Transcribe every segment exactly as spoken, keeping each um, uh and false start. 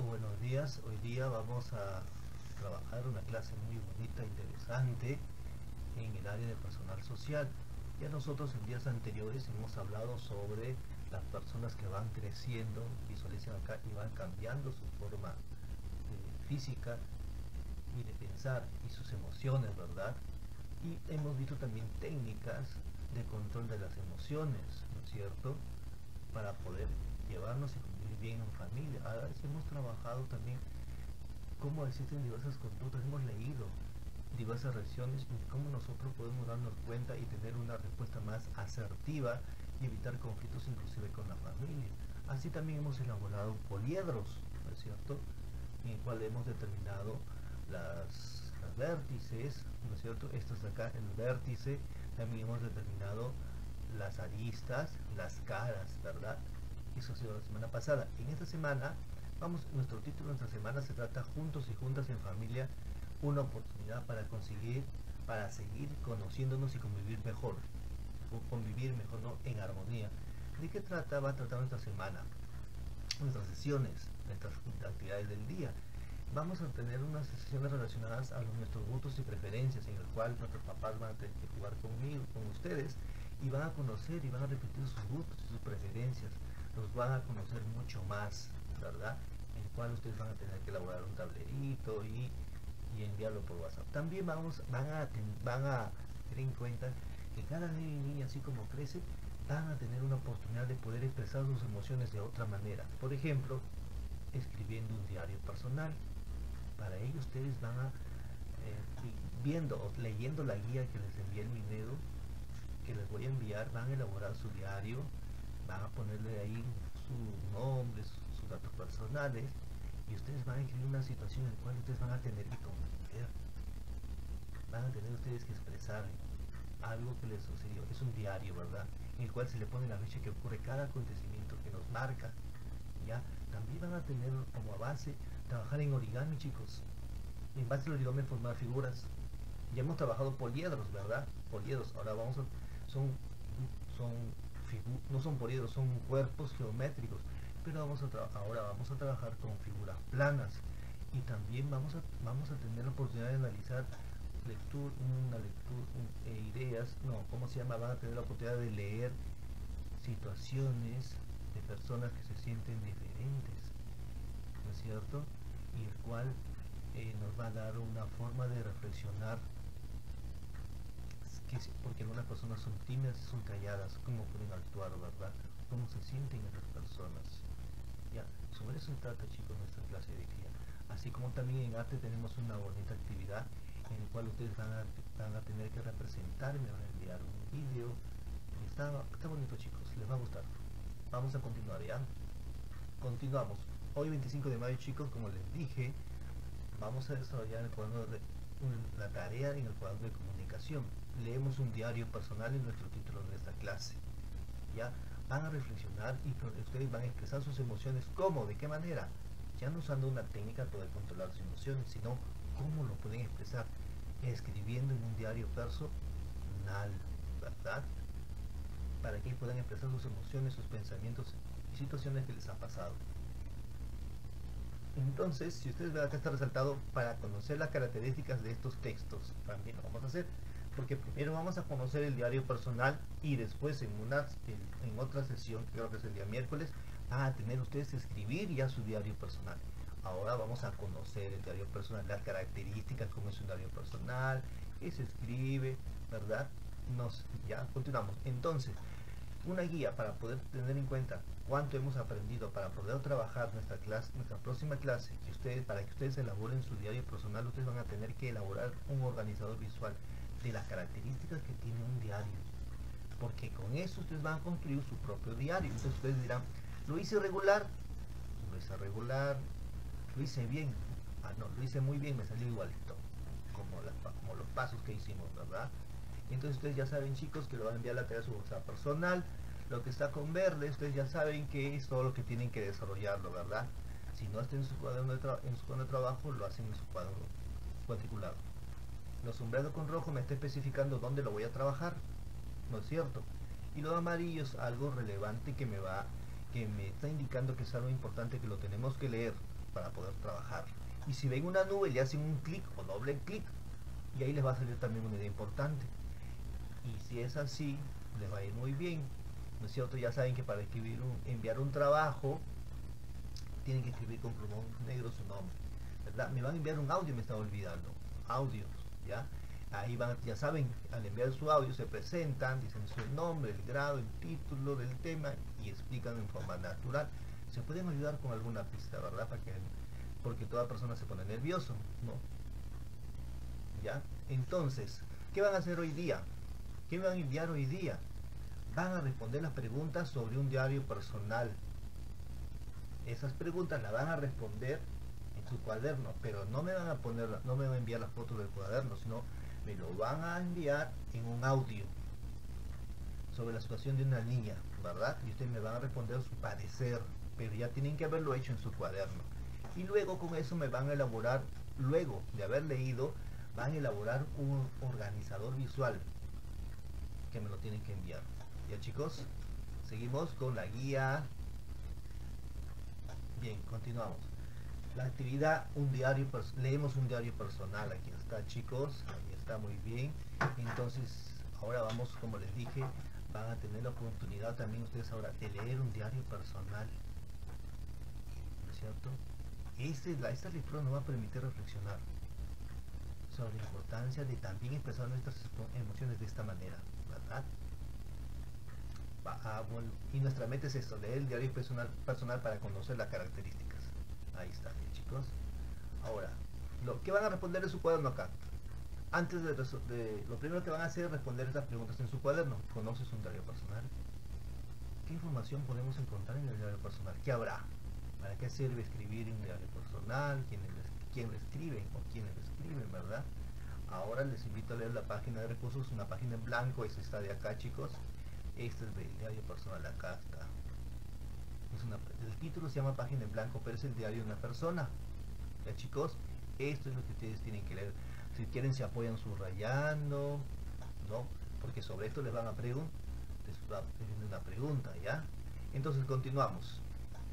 chicos, buenos días. Hoy día vamos a trabajar una clase muy bonita, interesante en el área de personal social. Ya nosotros en días anteriores hemos hablado sobre las personas que van creciendo, visualicen acá, y van cambiando su forma eh, física y de pensar y sus emociones, ¿verdad? Y hemos visto también técnicas de control de las emociones, ¿no es cierto? Para poder llevarnos y convivir bien en familia. Ahora sí hemos trabajado también cómo existen diversas conductas, hemos leído diversas reacciones y cómo nosotros podemos darnos cuenta y tener una respuesta más asertiva y evitar conflictos inclusive con la familia. Así también hemos elaborado poliedros, ¿no es cierto? En el cual hemos determinado las, las vértices, ¿no es cierto? Esto es acá el vértice. También hemos determinado las aristas, las caras, ¿verdad? Eso ha sido la semana pasada. En esta semana, vamos, nuestro título de nuestra semana se trata Juntos y Juntas en Familia, una oportunidad para conseguir, para seguir conociéndonos y convivir mejor, o convivir mejor, ¿no? En armonía. ¿De qué trata? Va a tratar nuestra semana, nuestras sesiones, nuestras actividades del día. Vamos a tener unas sesiones relacionadas a los, nuestros gustos y preferencias, en el cual nuestros papás van a tener que jugar conmigo, con ustedes, y van a conocer y van a repetir sus gustos y sus preferencias. Los van a conocer mucho más, ¿verdad? En el cual ustedes van a tener que elaborar un tablerito y, y enviarlo por WhatsApp. También vamos, van a, van a tener en cuenta que cada niño y niña, así como crece, van a tener una oportunidad de poder expresar sus emociones de otra manera. Por ejemplo, escribiendo un diario personal. Para ello ustedes van a, eh, viendo o leyendo la guía que les envié el Minedo, que les voy a enviar, van a elaborar su diario, van a ponerle ahí su nombre, sus, sus datos personales, y ustedes van a escribir una situación en la cual ustedes van a tener que comprender, van a tener ustedes que expresar algo que les sucedió. Es un diario, ¿verdad? En el cual se le pone la fecha que ocurre cada acontecimiento que nos marca. ¿Ya? También van a tener como base trabajar en origami, chicos. En base al origami formar figuras. Ya hemos trabajado poliedros, ¿verdad? Poliedros. Ahora vamos a... Son... son no son poliedros, son cuerpos geométricos. Pero vamos a ahora vamos a trabajar con figuras planas. Y también vamos a, vamos a tener la oportunidad de analizar lectura, una lectura, un, eh, ideas, no, ¿cómo se llama? Van a tener la oportunidad de leer situaciones de personas que se sienten diferentes, ¿no es cierto? Y el cual eh, nos va a dar una forma de reflexionar, que, porque algunas personas son tímidas, son calladas, cómo pueden actuar, ¿verdad? Cómo se sienten estas personas. Ya, sobre eso se trata, chicos, nuestra clase de día. Así como también en arte tenemos una bonita actividad en la cual ustedes van a, van a tener que representar, me van a enviar un vídeo. Está, está bonito, chicos, les va a gustar. Vamos a continuar, ¿ya? Continuamos. Hoy veinticinco de mayo, chicos, como les dije, vamos a desarrollar el cuaderno de, un, la tarea en el cuaderno de comunicación. Leemos un diario personal en nuestro título de esta clase. ¿Ya? Van a reflexionar y ustedes van a expresar sus emociones. ¿Cómo? ¿De qué manera? Ya no usando una técnica para poder controlar sus emociones, sino cómo lo pueden expresar, escribiendo en un diario personal, ¿verdad? Para que puedan expresar sus emociones, sus pensamientos y situaciones que les han pasado. Entonces, si ustedes ven acá está resaltado, para conocer las características de estos textos, también lo vamos a hacer, porque primero vamos a conocer el diario personal y después en una en, en otra sesión, que creo que es el día miércoles, van a tener ustedes que escribir ya su diario personal. Ahora vamos a conocer el diario personal, las características, cómo es un diario personal, qué se escribe, ¿verdad? Nos, ya continuamos. Entonces, una guía para poder tener en cuenta cuánto hemos aprendido para poder trabajar nuestra clase, nuestra próxima clase, que ustedes, para que ustedes elaboren su diario personal, ustedes van a tener que elaborar un organizador visual de las características que tiene un diario, porque con eso ustedes van a construir su propio diario. Entonces ustedes dirán, lo hice regular, lo hice regular, lo hice bien, ah no, lo hice muy bien, me salió igualito, como, la, como los pasos que hicimos, ¿verdad? Entonces ustedes ya saben, chicos, que lo van a enviar a la tarea a su WhatsApp personal. Lo que está con verde, ustedes ya saben que es todo lo que tienen que desarrollarlo, ¿verdad? Si no está en su cuaderno de, en su cuaderno de trabajo, lo hacen en su cuaderno cuadriculado. Lo sombreado con rojo me está especificando dónde lo voy a trabajar, ¿no es cierto? Y lo amarillo es algo relevante que me va, que me está indicando que es algo importante que lo tenemos que leer. para poder trabajar. Y si ven una nube, le hacen un clic o doble clic y ahí les va a salir también una idea importante. Y si es así, les va a ir muy bien, ¿no es cierto? Ya saben que para escribir un, enviar un trabajo tienen que escribir con plumón negro su nombre, ¿verdad? Me van a enviar un audio, me estaba olvidando, audios, ¿ya? Ahí van, ya saben, al enviar su audio se presentan, dicen su nombre, el grado, el título del tema y explican en forma natural. Se pueden ayudar con alguna pista, ¿verdad? Para que, porque toda persona se pone nervioso, ¿no? ¿Ya? Entonces, ¿qué van a hacer hoy día? ¿Qué van a enviar hoy día? Van a responder las preguntas sobre un diario personal. Esas preguntas las van a responder en su cuaderno, pero no me van a poner, no me van a enviar las fotos del cuaderno, sino me lo van a enviar en un audio sobre la situación de una niña, ¿verdad? Y ustedes me van a responder su parecer, pero ya tienen que haberlo hecho en su cuaderno. Y luego con eso me van a elaborar, luego de haber leído, van a elaborar un organizador visual que me lo tienen que enviar. Ya chicos, seguimos con la guía. Bien, continuamos. La actividad, un diario, leemos un diario personal, aquí está chicos, ahí está muy bien. Entonces, ahora vamos, como les dije, van a tener la oportunidad también ustedes ahora de leer un diario personal, ¿no es cierto? Este, la, esta lectura nos va a permitir reflexionar sobre la importancia de también expresar nuestras emociones de esta manera, ¿verdad? Va a, bueno, y nuestra meta es esto, leer el diario personal, personal para conocer las características. Ahí está, bien, chicos. Ahora, lo que van a responder en su cuaderno acá. Antes de, de lo primero que van a hacer es responder estas preguntas en su cuaderno. ¿Conoces un diario personal? ¿Qué información podemos encontrar en el diario personal? ¿Qué habrá? ¿Para qué sirve escribir un diario personal? ¿Quién, quién lo escribe o quiénes lo escriben, verdad? Ahora les invito a leer la página de recursos, una página en blanco, esta está de acá, chicos. Este es del diario personal, acá está. Es una, el título se llama página en blanco, pero es el diario de una persona. Ya chicos, esto es lo que ustedes tienen que leer. Si quieren se apoyan subrayando, ¿no? Porque sobre esto les van a preguntar, les va a pedir una pregunta, ¿ya? Entonces continuamos.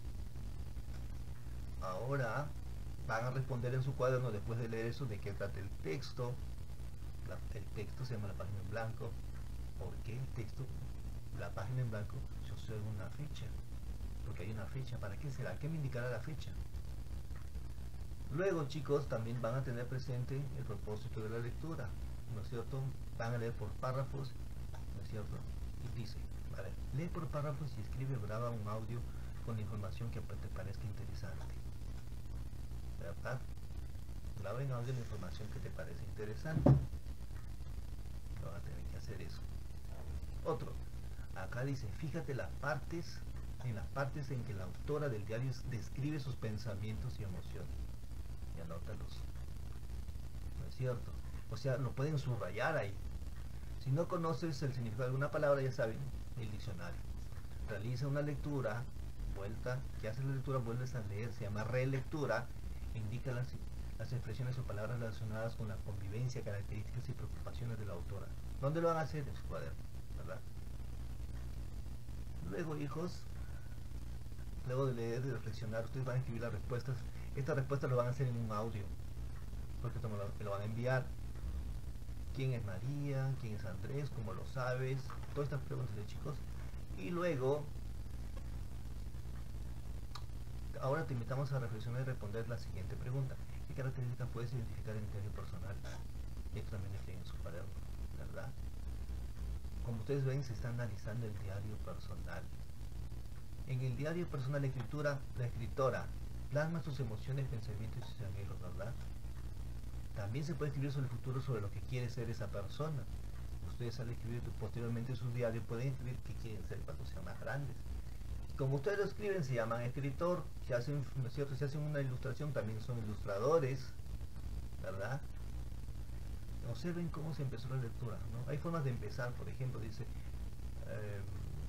Ahora van a responder en su cuaderno, después de leer eso, de qué trata el texto. La, el texto se llama la página en blanco. ¿Por qué el texto? La página en blanco, yo soy una fecha. Porque hay una fecha. ¿Para qué será? ¿Qué me indicará la fecha? Luego, chicos, también van a tener presente el propósito de la lectura, ¿no es cierto? Van a leer por párrafos, ¿no es cierto? Y dice, vale, lee por párrafos y escribe o graba un audio con la información que te parezca interesante, ¿verdad? Graba en audio la información que te parece interesante. Van a tener que hacer eso. Otro, acá dice, fíjate las partes, en las partes en que la autora del diario describe sus pensamientos y emociones. Y anótalos, ¿no es cierto? O sea, lo pueden subrayar ahí. Si no conoces el significado de alguna palabra, ya saben, el diccionario. Realiza una lectura, vuelta, que haces la lectura, vuelves a leer, se llama relectura, indica las, las expresiones o palabras relacionadas con la convivencia, características y preocupaciones de la autora. ¿Dónde lo van a hacer? En su cuaderno, ¿verdad? Luego, hijos, luego de leer y reflexionar, ustedes van a escribir las respuestas. Estas respuestas lo van a hacer en un audio, porque esto me lo, me lo van a enviar. ¿Quién es María? ¿Quién es Andrés? ¿Cómo lo sabes? Todas estas preguntas de chicos. Y luego, ahora te invitamos a reflexionar y responder la siguiente pregunta. ¿Qué características puedes identificar en el diario personal? Esto también está en su cuaderno, ¿verdad? Como ustedes ven, se está analizando el diario personal. En el diario personal, la escritura, la escritora plasma sus emociones, pensamientos y sus anhelos, ¿verdad? También se puede escribir sobre el futuro, sobre lo que quiere ser esa persona. Ustedes al escribir posteriormente sus diarios pueden escribir qué quieren ser cuando sean más grandes. Como ustedes lo escriben, se llaman escritor. Si hacen, ¿no es cierto? Si hacen una ilustración, también son ilustradores, ¿verdad? Observen cómo se empezó la lectura, ¿no? Hay formas de empezar, por ejemplo, dice... Eh,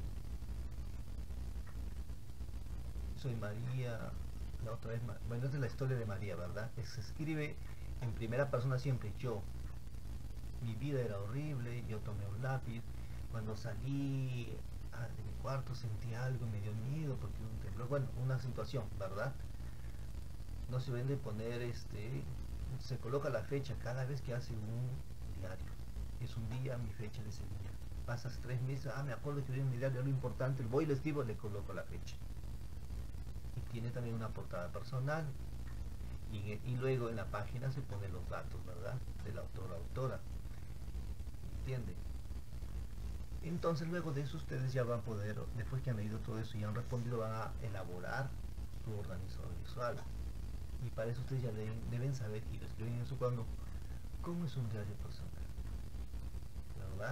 soy María, la otra vez, bueno, esta es la historia de María, ¿verdad? Se escribe en primera persona siempre, yo. Mi vida era horrible, yo tomé un lápiz, cuando salí de mi cuarto sentí algo, me dio miedo porque hubo un temblor, bueno, una situación, ¿verdad? no se vende poner este, se coloca la fecha cada vez que hace un diario. Es un día, mi fecha de ese día. Pasas tres meses, ah, me acuerdo que vi en mi diario lo importante, voy y le escribo, le coloco la fecha. Y tiene también una portada personal. Y, y luego en la página se ponen los datos, ¿verdad? Del autor o autora. ¿Entiende? Entonces luego de eso ustedes ya van a poder, después que han leído todo eso y han respondido, van a elaborar su organizador visual. Y para eso ustedes ya deben, deben saber, y lo escriben en su cuaderno, cómo es un diario personal, ¿verdad?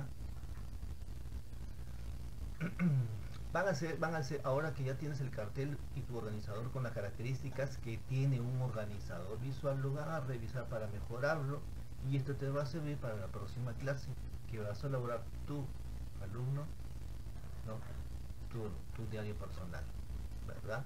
Van a ser, van a ser, ahora que ya tienes el cartel y tu organizador con las características que tiene un organizador visual, lo van a revisar para mejorarlo, y esto te va a servir para la próxima clase que vas a elaborar tu alumno, ¿no? tu, tu diario personal, ¿verdad?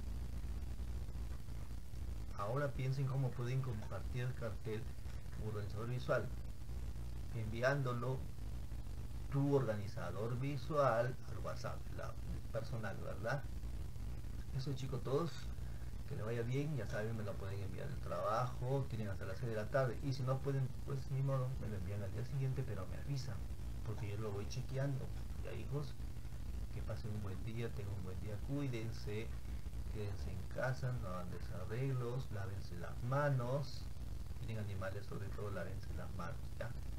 Ahora piensen cómo pueden compartir el cartel o organizador visual, enviándolo tu organizador visual al WhatsApp la, personal, ¿verdad? Eso, chicos, todos, que les vaya bien. Ya saben, me lo pueden enviar el trabajo, tienen hasta las seis de la tarde, y si no pueden, pues ni modo, me lo envían al día siguiente, pero me avisan, porque yo lo voy chequeando. Ya, hijos, que pasen un buen día, tengan un buen día, cuídense, quédense en casa, no hagan desarreglos, lávense las manos, tienen animales, sobre todo lávense las manos, ¿ya?